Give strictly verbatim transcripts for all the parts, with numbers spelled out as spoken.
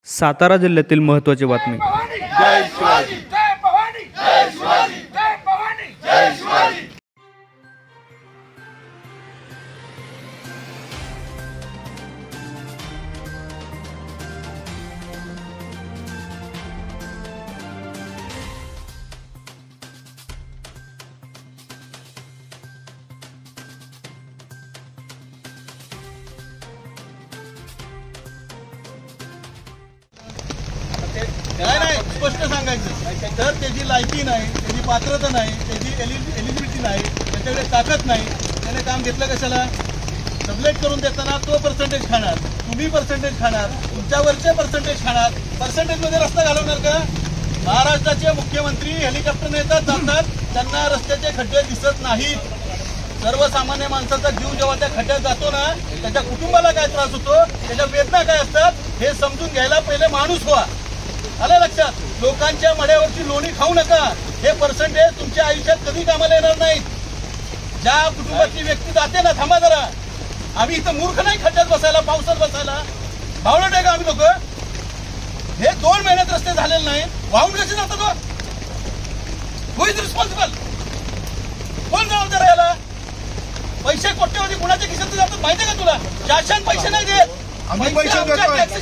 सातारा जिल्ह्यातील महत्त्वाची बातमी। जय शिवाजी, जय भवानी, जय शिवाजी, जय भवानी, जय शिवाजी। काय नाही स्पष्ट सांगायचं तर त्याची लायकी नाही, त्याची पात्रता नाही, त्याची एलिजिबिलिटी नाही, त्याच्याकडे ताकद नाही, त्याने काम घेतलं कशाला? सबलेट करून देताना तो पर्सेंटेज खाणार, तुम्ही पर्सेंटेज खाणार, तुमच्यावरचे पर्सेंटेज खाणार, पर्सेंटेजमध्ये रस्ता घालवणार का? महाराष्ट्राचे मुख्यमंत्री हेलिकॉप्टरने येतात जातात, त्यांना रस्त्याचे खड्डे दिसत नाहीत। सर्वसामान्य माणसाचा जीव जेव्हा त्या खड्ड्यात जातो ना, त्याच्या कुटुंबाला काय त्रास होतो, त्याच्या वेदना काय असतात हे समजून घ्यायला पहिले माणूस व्हा। आलं लक्षात? लोकांच्या मड्यावरची लोणी खाऊ नका। हे पर्सेंटेज तुमच्या आयुष्यात कधी कामाला येणार नाहीत। ज्या कुटुंबाची व्यक्ती जाते ना, थांबा जरा, आम्ही इथं मूर्ख नाही खड्ड्यात बसायला, पावसात बसायला, भावलं आहे का आम्ही लोक? हे दोन महिन्यात रस्ते झालेले नाही, वाहून कसे जातात? Who is responsible? कोण जबाबदार आहे याला? पैसे कोट्यवधी कुणाच्या खिशात जातात माहिती आहे का तुला? शासन पैसे नाही देत, आम्ही पैसे आम्ही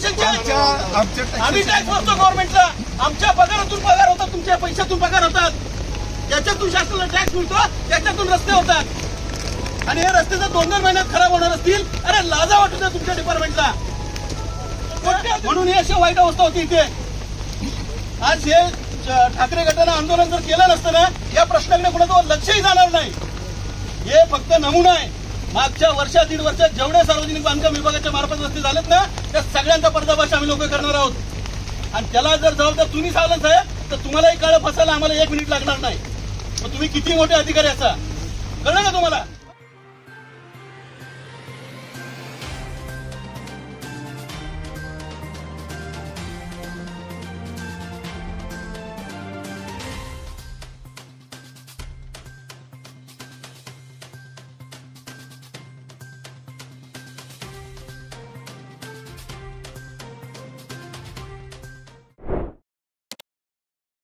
टॅक्स भरतो गव्हर्नमेंटला, आमच्या पगारातून पगार होतात, तुमच्या पैशातून पगार होतात, त्याच्यातून शासनाला टॅक्स मिळतो, त्याच्यातून रस्ते होतात। आणि हे रस्ते जर दोन दोन महिन्यात खराब होणार असतील, अरे लाजा वाटू द्या तुमच्या डिपार्टमेंटला। म्हणून ही अशी वाईट अवस्था होती इथे। आज हे ठाकरे गटानं आंदोलन जर केलं नसतं ना, या प्रश्नाकडे कोणाचं लक्षही जाणार नाही। हे फक्त नमुना आहे। मागच्या वर्षात दीड वर्षात जेवढे सार्वजनिक बांधकाम विभागाच्या मार्फत रस्ते झालेत ना, त्या सगळ्यांचा पर्दाफाश आम्ही लोक करणार आहोत। आणि त्याला जर जबाबदार तुम्ही सावलं साहेब, तर तुम्हालाही काळं फसायला आम्हाला एक मिनिट लागणार नाही। मग तुम्ही किती मोठे अधिकारी असा,